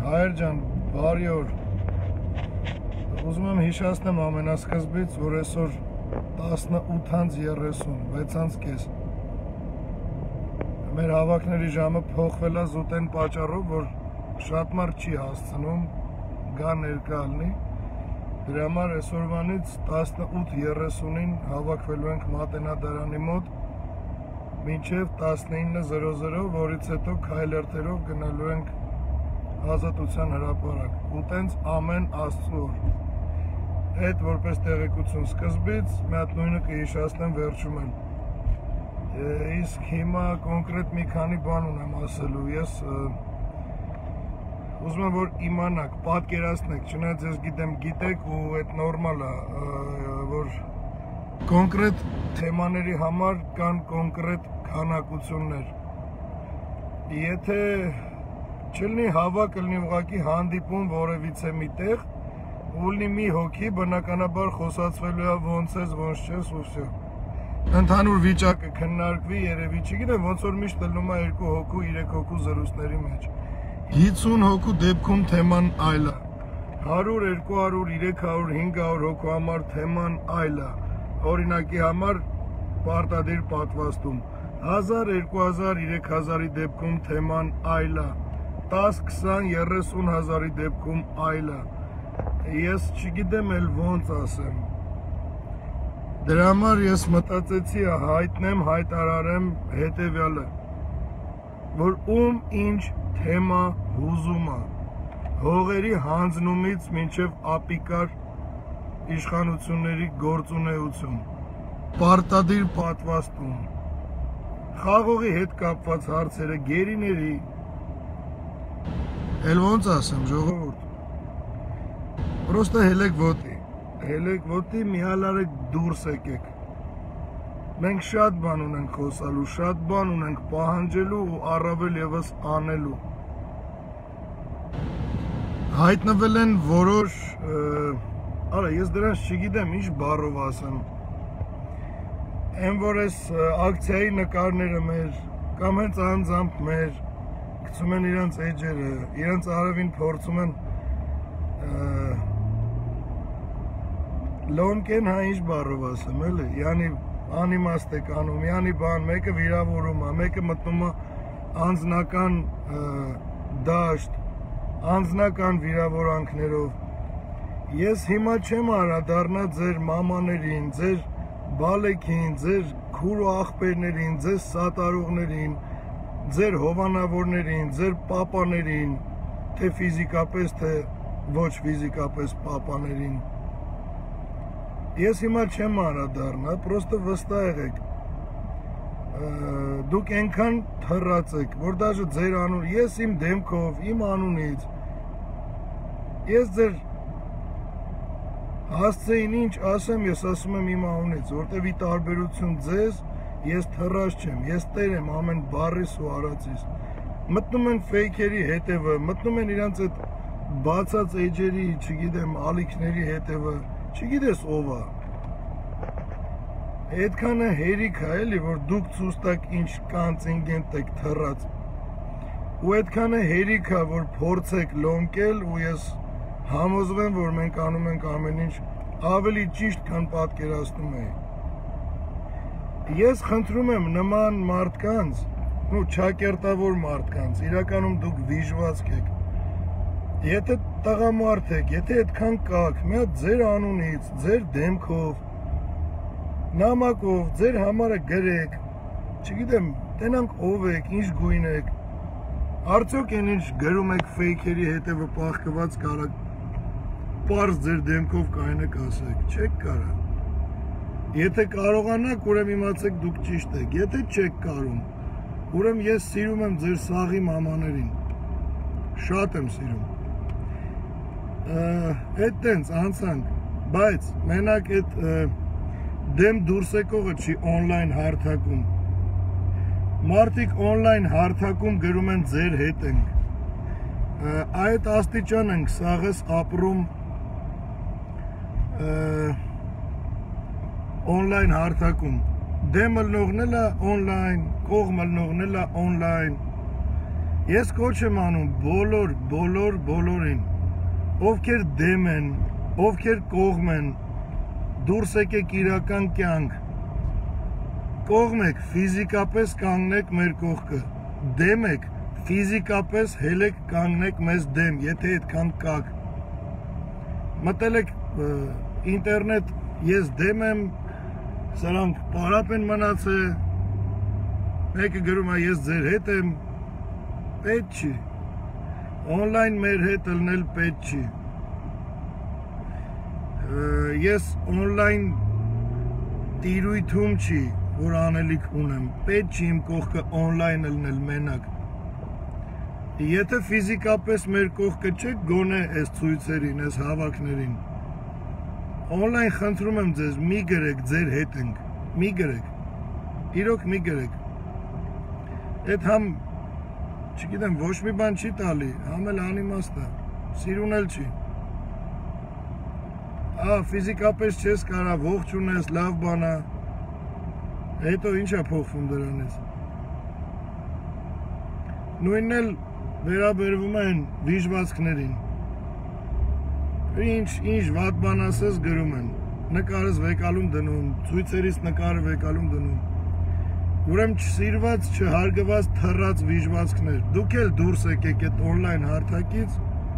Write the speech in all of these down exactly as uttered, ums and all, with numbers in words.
Հայր ջան, բարի օր։ Ուզում եմ հիշեցնեմ ամենասկզբից, որ այսօր տասնութ երեսուն, վեց կես։ Մեր հավաքների ժամը փոխվել է զուտեն պատճառով, որ շատ մարդ չի հասցնում գա ներկա լինի։ Դրա համար այսօրվանից տասնութ երեսունին հավաքվելու ենք Մատենադարանի մոտ մինչև տասնինը զրո զրո, որից հետո քայլերթերով գնալու ենք Ազատության հրապարակ ու տենց ամեն Աստծո օր։ Այդ որպես տեղեկություն սկզբից մի հատ նույնը կհիշեցնեմ վերջում են։ Իսկ հիմա կոնկրետ մի քանի բան ունեմ ասելու։ Ես ուզում եմ որ իմանաք, պատկերացնեք, չնայած ես գիտեմ գիտեք ու այդ նորմալ է, որ կոնկրետ թեմաների համար կան կոնկրետ քանակություններ։ Եթե չլինի հավաք, լինի ուղղակի հանդիպում որևիցե մի տեղ, ու լինի մի հոգի, բնականաբար խոսացվելու է ոնց ես, ոնց չես ու վсё։ Ընդհանուր վիճակը քննարկվի, երևի չգիտեմ, ոնց որ միշտ լնում է երկու հոգու, երեք հոգու զրույցների մեջ։ հինգ հոգու դեպքում թեման այլ է։ հարյուր, երկու հարյուր, երեք հարյուր, հինգ հարյուր հոգու համար թեման այլ է։ Օրինակի համար պարտադիր պատվաստում։ հազար, երկու հազար, երեք հազարի դեպքում թեման այլ է։ տաս, քսան, երեսուն հազարի դեպքում այլ է։ Ես չգիտեմ էլ ոնց ասեմ։ Դրա համար ես մտածեցի հայտնեմ, հայտարարեմ հետևյալը, որ ում ինչ թեմա հուզում է, հողերի հանձնումից մինչև ապիկար իշխանությունների գործունեություն, պարտադիր պատվաստում, խաղողի հետ կապված հարցերը, գերիների, էլ ոնց ասեմ, ժողովուրդ, պրոստը հելեք ոտի, հելեք ոտի միալ արեք դուրս եկեք, մենք շատ բան ունենք խոսալու, շատ բան ունենք պահանջելու ու առավել ևս անելու, հայտնվել են որոշ, արա ես դրանց չգիտեմ ինչ բառով ասեմ, են որ ես ակցիայի նկարները մեր, կամ հենց անձամբ մեր, գցում են իրանց էջերը, իրանց արևին փորձում են լոմկեն հա ինչ բառով ասեմ, էլի, յանի անիմաստ եք անում, յանի բան, մեկը վիրավորում է, մեկը մտնում է անձնական դաշտ, անձնական վիրավորանքներով։ Ես հիմա չեմ անդրադառնա ձեր մամաներին, ձեր բալեքին, ձեր քուր ու աղբերներին, ձեր սատարողներին, ձեր հովանավորներին, ձեր պապաներին, թե ֆիզիկապես, թե ոչ ֆիզիկապես պապաներին։ Ես հիմա չեմ անդրադառնա, պրոստը վստահ եղեք, դուք այնքան թռած եք, որ դաժե ձեր անուն, ես իմ դեմքով, իմ անունից, ես ձեր հասցեին ինչ ասեմ, ես ասում եմ իմ անունից, որտև ի տարբերություն ձեզ, ես թռած չեմ, ես տեր եմ ամեն բառիս ու արածիս, մտնում են ֆեյքերի հետևը, մտնում են իրանց այդ բացած էջերի, չգիտեմ, ալիքների հետևը, չգիտես ով է, այդքանը հերիք է էլի, որ դուք ցույց տաք ինչ կոնտինգենտ եք թռած, ու այդքանը հերիք է, որ փորձեք լոմկել, ու ես համոզվեմ, որ մենք անում ենք ամեն ինչ ավելի ճիշտ, քան պատկերացնում էի։ Ես խնդրում եմ նման մարդկանց, ու չակերտավոր մարդկանց, իրականում դուք վիժվածք եք, եթե տղամարդ եք, եթե այդքան կաք, մի հատ ձեր անունից, ձեր դեմքով, նամակով, ձեր համարը գրեք, չգիտեմ, տենանք ով եք, ինչ գույն եք, արդյոք են ինչ գրում եք ֆեյքերի հետևը պաղկված կարակ, պարզ ձեր դեմքով կայնեք ասեք, չեք կարա։ Եթե կարողանաք, ուրեմ իմացեք դուք ճիշտ եք, եթե չեք կարում, ուրեմ ես սիրում եմ ձեր սաղի մամաներին, շատ եմ սիրում։ Այդ տենց անցանք, բայց մենակ այդ դեմ դուրս եկողը չի օնլայն հարթակում, մարդիկ օնլայն հարթակում գրում են ձեր հետ ենք, այդ աստիճան ենք սաղես ապրում օնլայն հարթակում, դեմ լնողն էլ է օնլայն, կողմ լնողն էլ է օնլայն, Ես կոչ եմ անում բոլոր, բոլոր, բոլորին, ովքեր դեմ են, ովքեր կողմ են, դուրս եկեք իրական կյանք, կողմ եք, ֆիզիկապես կանգնեք մեր կողքը, դեմ եք, ֆիզիկապես հելեք կանգնեք մեզ դեմ, եթե այդքան կաք, մտել եք ինտերնետ, ես դեմ եմ, սրանք պարապ են մնացել, մեկը գրում է ես ձեր հետ եմ, պետք չի, օնլայն մեր հետ ըլնել պետք չի, ես օնլայն տիրույթում չի, որ անելիք ունեմ, պետք չի իմ կողքը օնլայն ըլնել մենակ, եթե ֆիզիկապես մեր կողքը չեք գոնե այս ցույցերին, այս հավաքներին, օնլայն խնդրում եմ ձեզ, մի գրեք ձեր հետ ենք, մի գրեք, իրոք մի գրեք, այդ համ չգիտեմ, ոչ մի բան չի տալի, համ էլ անիմաստ է, սիրուն էլ չի, ա, ֆիզիկապես չես կարա, ողջ ունես, լավ բան է, հետո ինչ է փոխվում դրանից, նույնն էլ վերաբերվում են վիժվածքներին, ինչ, ինչ վատ բան ասես գրում են, նկարս վեկալում դնում, ցույցերից նկարը վեկալում դնում, ուրեմն չսիրված, չհարգված, թռած վիժվածքներ, դուք էլ դուրս եկեք այդ օնլայն հարթակից,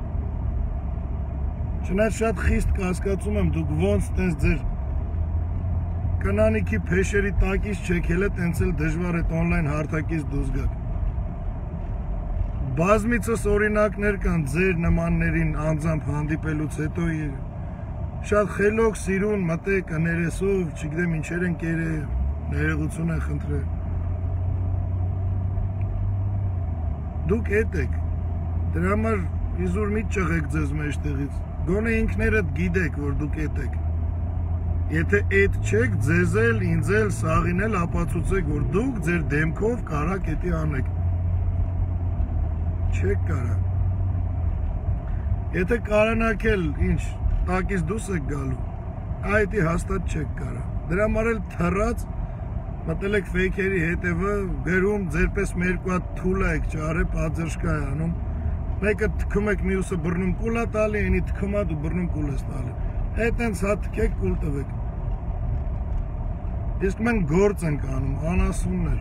չնայած շատ խիստ կասկածում եմ, դուք ոնց տենց ձեր կնանիքի փեշերի տակից չեք էլ է տենց էլ դժվար այդ օնլայն հարթակից դուրս գաք, բազմիցս օրինակներ կան ձեր նմաններին անձամբ հանդիպելուց հետո շատ խելոք սիրուն մտեք ներեսով, չգիտեմ ինչեր են կերել, ներողություն են խնդրել, դուք էդ եք, դրա համար իզուր մի ճղեք ձեզ մեջտեղից, գոնե ինքներդ գիտեք, որ դուք էդ եք, եթե էդ չեք, ձեզ էլ, ինձ էլ, սաղին էլ ապացուցեք, որ դուք ձեր դեմքով կարակ էդի անեք, չեք կարա, եթե կարանաք էլ, ինչ, տակից դուս եք գալու, այդի հաստատ չեք կարա, դրա համար էլ թռած, մտել եք ֆեյքերի հետևը, գրում ձերպես մերկու հատ թուլա եք ճարը, պատձրշկա է անում, մեկը թքում եք մյուսը բռնում կուլա տալի, ենի թքում հատ ու բռնում կուլ ես տալի, հետ ենց հատ թքեք կուլ տվեք, իսկ մենք գործ ենք անում, անասուններ,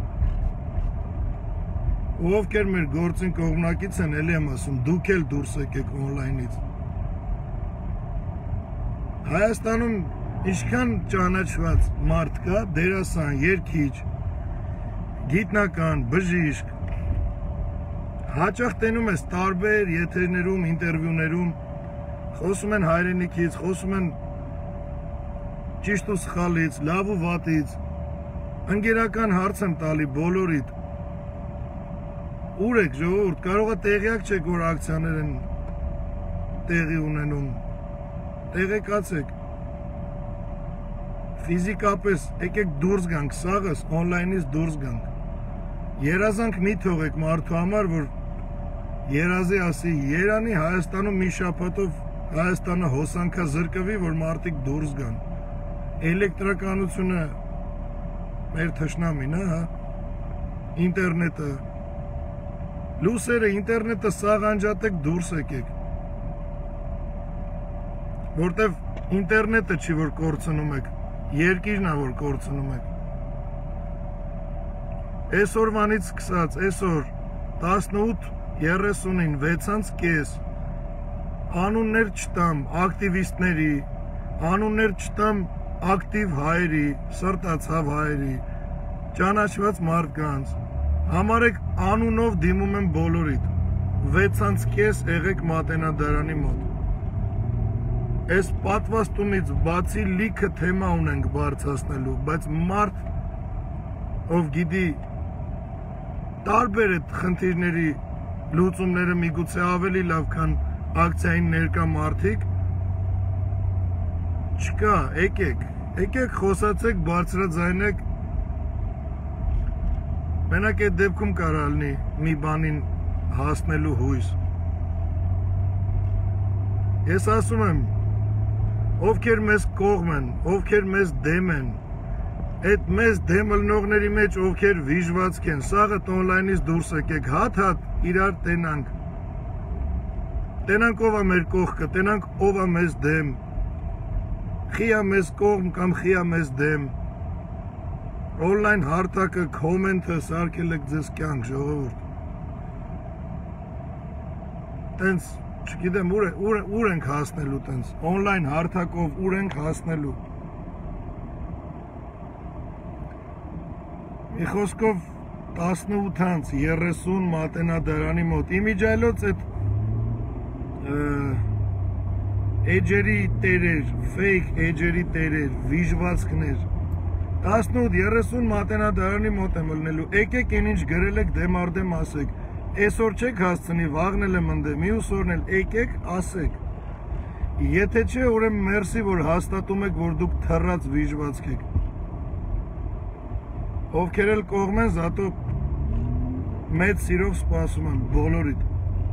ովքեր մեր գործին կողմնակից են, էլի եմ ասում, դուք էլ դուրս եկեք օնլայնից, Հայաստանում ինչքան ճանաչված մարդ կա, դերասան, երգիչ, գիտնական, բժիշկ, հաճախ տենում ես տարբեր եթերներում, ինտերվյուներում, խոսում են հայրենիքից, խոսում են ճիշտ ու սխալից, լավ ու վատից, ընկերական հարց եմ տալի բոլորիդ, ուր եք ժողովուրդ, կարող է տեղյակ չեք, որ ակցիաներ են տեղի ունենում, տեղեկացեք, ֆիզիկապես եկեք դուրս գանք, սաղս օնլայնից դուրս գանք, երազանք մի թողեք մարդու համար, որ երազի ասի, Երանի Հայաստանում մի շաբաթով Հայաստանը հոսանքա զրկվի, որ մարդիկ դուրս գան, էլեկտրականությունը մեր թշնամին, հա, ինտերնետը, լուսերը, ինտերնետը սաղ անջատեք, դուրս եկեք, որտև ինտերնետը չի, որ կորցնում եք, երկիրն է, որ կորցնում եք, այսօրվանից սկսած, այսօր տասնութ երեսունին վեցանց կես, անուններ չտամ ակտիվիստների, անուններ չտամ ակտիվ հայերի, սրտացավ հայերի, ճանաչված մարդկանց, համարեք անունով դիմում եմ բոլորիդ, վեցանց կես եղեք մատենադարանի մոտ, այս պատվաստումից բացի լիքը թեմա ունենք բարձրացնելու, բայց մարդ, ով գիտի տարբեր այդ խնդիրների լուծումները միգուցե ավելի լավ քան ակցիային ներկա մարդիկ, չկա, եկեք, եկեք խոսացեք, բարձրաձայնեք, մենակ այդ դեպքում կարա լինի մի բանին հասնելու հույս, ես ասում եմ, ովքեր մեզ կողմ են, ովքեր մեզ դեմ են, Այդ մեզ դեմ ըլնողների մեջ ովքեր վիժվածք են, սաղըտ օնլայնից դուրս եկեք, հատ-հատ իրար տենանք։ Տենանք ով է մեր կողքը, տենանք ով է մեզ դեմ։ Խիա մեզ կողմ կամ խիա մեզ դեմ։ Օնլայն հարթակը, կոմենթը սարքել եք ձեզ կյանք, ժողովուրդ։ Տենց, չգիտեմ, ուր ենք հասնելու տենց, օնլայն հարթակով ուր ենք հասնելու։ Մի խոսքով տասնութից երեսուն մատենադարանի մոտ իմիջայլոց այդ էջերի տերեր, ֆեյք էջերի տերեր, վիժվածքներ տասնութ երեսուն մատենադարանի մոտ եմ ըլնելու, եկեք են ինչ գրել եք դեմ արդեմ ասեք, այսօր չեք հասցնի, վաղն էլ եմ ընդե, մյուս օրն էլ եկեք ասեք, եթե չէ ուրեմն մերսի, որ հաստատում եք, որ դուք թռած վիժվածք եք, ովքեր էլ կողմ են, զատո մեծ սիրով սպասում եմ բոլորիդ։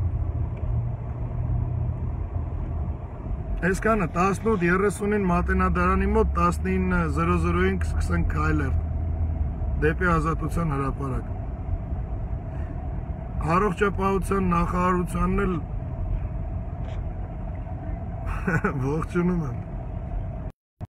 Այսքանը տասնութ երեսունին մատենադարանի մոտ տասնինը զրո զրոյին կսկսենք քայլել դեպի ազատության հրապարակ։ Առողջապահության նախարարությանն էլ ողջունում եմ։